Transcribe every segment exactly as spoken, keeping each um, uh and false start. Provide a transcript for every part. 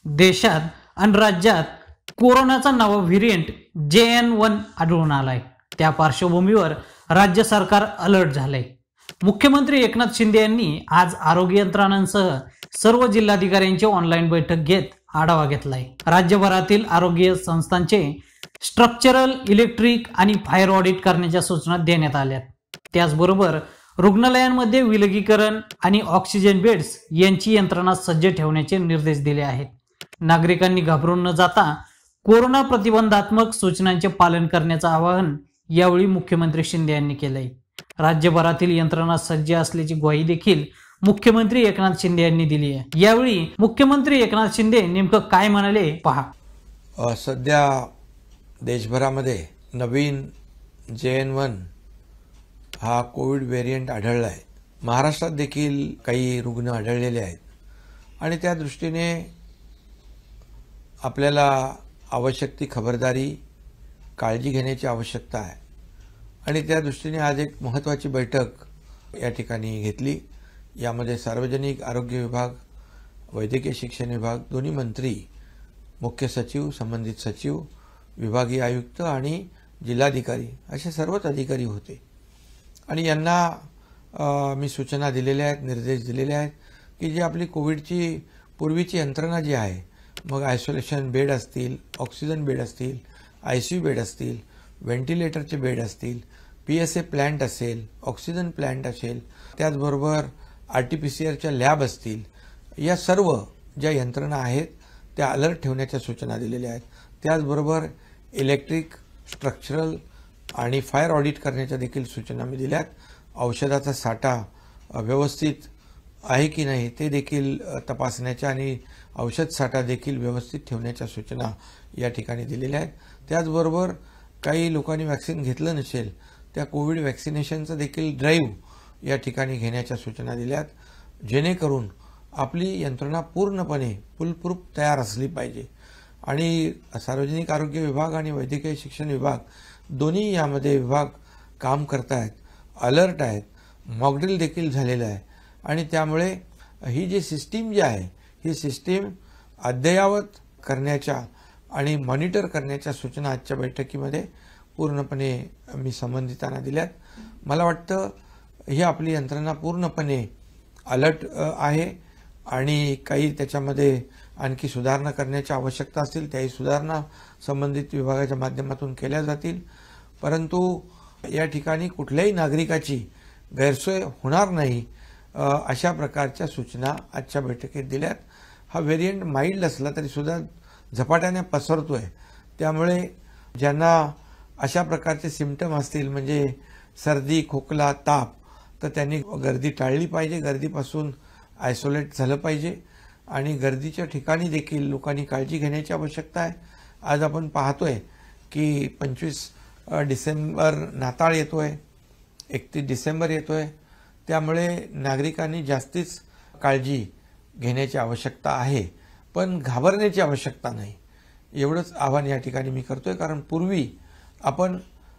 देशात आणि राज्यात कोरोनाचा नवा व्हेरिएंट जे एन वन आढळून आलाय। त्या पार्श्वभूमीवर राज्य सरकार अलर्ट झालंय। मुख्यमंत्री एकनाथ शिंदे यांनी आज आरोग्य यंत्रणांसह सर्व जिल्हाधिकाऱ्यांची ऑनलाईन बैठक घेत आढावा घेतलाय। राज्यभरातील आरोग्य संस्थांचे स्ट्रक्चरल, इलेक्ट्रिक आणि फायर ऑडिट करण्याच्या सूचना देण्यात आल्या। त्याचबरोबर रुग्णालयांमध्ये विलगीकरण आणि ऑक्सिजन बेड्स यांची यंत्रणा सज्ज ठेवण्याचे निर्देश दिले आहेत। नागरिकांनी घाबरून न जाता कोरोना प्रतिबंधात्मक सूचनांचे पालन करण्याचे आवाहन यावेळी मुख्यमंत्री शिंदे यांनी केले। राज्यभरातील यंत्रणा सज्ज असल्याची ग्वाही देखील मुख्यमंत्री एकनाथ शिंदे यांनी दिली आहे। यावेळी मुख्यमंत्री एकनाथ शिंदे नेमकं काय म्हणाले पहा। सध्या देशभरामध्ये नवीन जे एन वन हा कोविड व्हेरिएंट आढळला आहे। महाराष्ट्रात देखील काही रुग्ण आढळलेले आहेत आणि त्या दृष्टीने आपल्याला आवश्यक ती खबरदारी, काळजी घेण्याची आवश्यकता आहे आणि त्या दृष्टीने आज एक महत्त्वाची बैठक या ठिकाणी घेतली। यामध्ये सार्वजनिक आरोग्य विभाग, वैद्यकीय शिक्षण विभाग, दोन्ही मंत्री, मुख्य सचिव, संबंधित सचिव, विभागीय आयुक्त आणि जिल्हाधिकारी असे सर्वच अधिकारी होते आणि यांना मी सूचना दिलेल्या आहेत, निर्देश दिलेले आहेत की जी आपली कोविडची पूर्वीची यंत्रणा जी आहे, मग आयसोलेशन बेड असतील, ऑक्सिजन बेड असतील, आयसीयू बेड असतील, व्हेंटिलेटरचे बेड असतील, पी एस ए प्लांट असेल, ऑक्सिजन प्लांट असेल, त्याचबरोबर आर टी पी सी आरच्या लॅब असतील, या सर्व ज्या यंत्रणा आहेत त्या अलर्ट ठेवण्याच्या सूचना दिलेल्या आहेत। त्याचबरोबर इलेक्ट्रिक, स्ट्रक्चरल आणि फायर ऑडिट करण्याच्या देखील सूचना मी दिल्यात। औषधाचा साठा व्यवस्थित आहे की नाही ते देखील तपासण्याच्या आणि औषध साठा देखील व्यवस्थित ठेवण्याच्या सूचना या ठिकाणी दिलेल्या आहेत। त्याचबरोबर काही लोकांनी वॅक्सिन घेतलं नसेल त्या कोविड वॅक्सिनेशनचं देखील ड्राईव्ह या ठिकाणी घेण्याच्या सूचना दिल्यात, जेणेकरून आपली यंत्रणा पूर्णपणे फुलप्रूफ तयार असली पाहिजे आणि सार्वजनिक आरोग्य विभाग आणि वैद्यकीय शिक्षण विभाग दोन्ही यामध्ये विभाग काम करत आहेत, अलर्ट आहेत, मॉकड्रिल देखील झालेलं आहे आणि त्यामुळे ही जी सिस्टीम जी आहे ही सिस्टीम अद्ययावत करण्याच्या आणि मॉनिटर करण्याच्या सूचना आजच्या बैठकीमध्ये पूर्णपणे मी संबंधितांना दिल्यात। मला वाटतं ही आपली यंत्रणा पूर्णपणे अलर्ट आहे आणि काही त्याच्यामध्ये आणखी सुधारणा करण्याची आवश्यकता असतील त्याही सुधारणा संबंधित विभागाच्या माध्यमातून केल्या जातील, परंतु या ठिकाणी कुठल्याही नागरिकाची गैरसोय होणार नाही अशा प्रकारच्या सूचना आजच्या बैठकीत दिल्यात। हा व्हेरिएंट माइल्ड असला तरी सुद्धा झपाट्याने पसरतोय, त्यामुळे ज्यांना अशा प्रकारचे सिम्पटम असतील म्हणजे सर्दी, खोकला, ताप, तर त्यांनी गर्दी टाळली पाहिजे, गर्दीपासून आयसोलेट झालं पाहिजे आणि गर्दीच्या ठिकाणी देखील लोकांनी काळजी घेण्याची आवश्यकता आहे। आज आपण पाहतोय की पंचवीस डिसेंबर नाताळ येतोय, एकतीस डिसेंबर येतोय, त्यामुळे नागरिकांनी जास्तीच काळजी घेण्याची आवश्यकता आहे, पण घाबरण्याची आवश्यकता नाही, एवढंच आवाहन या ठिकाणी मी करतोय। कारण पूर्वी आपण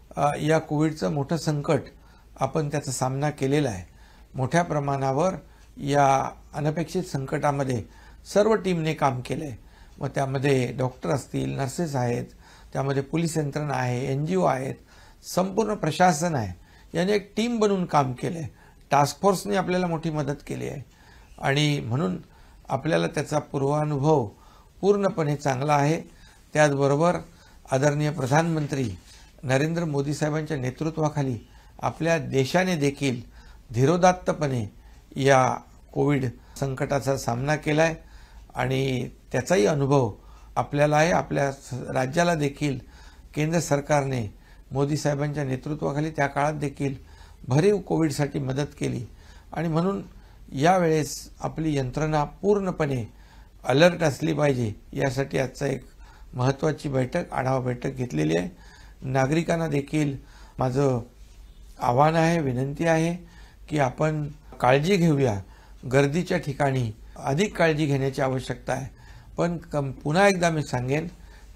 या कोविडचं मोठं संकट आपण त्याचा सामना केलेला आहे। मोठ्या प्रमाणावर या अनपेक्षित संकटामध्ये सर्व टीमने काम केलं आहे, मग त्यामध्ये डॉक्टर असतील, नर्सेस आहेत, त्यामध्ये पोलीस यंत्रणा आहे, एन जी ओ आहेत, संपूर्ण प्रशासन आहे, याने एक टीम बनवून काम केलं आहे। टास्क फोर्सने आपल्याला मोठी मदत केली आहे आणि म्हणून आपल्याला त्याचा पूर्वानुभव पूर्णपणे चांगला आहे। त्याचबरोबर आदरणीय प्रधानमंत्री नरेंद्र मोदी साहेबांच्या नेतृत्वाखाली आपल्या देशाने देखील धीरोदात्तपणे या कोविड संकटाचा सामना केला आहे आणि त्याचाही अनुभव आपल्याला आहे। आपल्या राज्याला देखील केंद्र सरकारने मोदी साहेबांच्या नेतृत्वाखाली त्या काळात देखील भरीव कोविडसाठी मदत केली आणि म्हणून यावेळेस आपली यंत्रणा पूर्णपणे अलर्ट असली पाहिजे, यासाठी आजचा एक महत्त्वाची बैठक, आढावा बैठक घेतलेली आहे। नागरिकांना देखील माझं आव्हान आहे, विनंती आहे की आपण काळजी घेऊया। गर्दीच्या ठिकाणी अधिक काळजी घेण्याची आवश्यकता आहे, पण पुन्हा एकदा मी सांगेन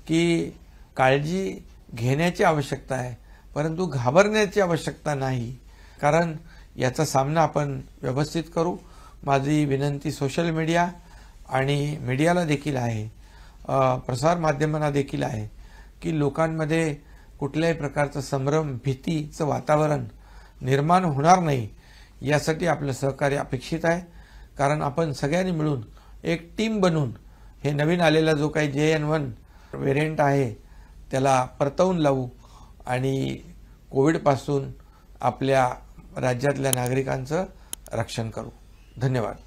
की काळजी घेण्याची आवश्यकता आहे, परंतु घाबरण्याची आवश्यकता नाही, कारण याचा सामना आपण व्यवस्थित करू। माझी विनंती सोशल मीडिया आणि मीडियाला देखील आहे प्रसार माध्यमांना देखील आहे की लोकांमध्ये कुठल्याही प्रकारचं संभ्रम भीतीचं वातावरण निर्माण होणार नाही यासाठी आपलं सहकार्य अपेक्षित आहे. कारण आपण सगळ्यांनी मिळून एक टीम बनून हे नवीन आलेला जो काही जे एन वन व्हेरियंट आहे त्याला परतवून लावू आणि कोविडपासून आपल्या राज्यातल्या नागरिकांचं रक्षण करू. धन्यवाद.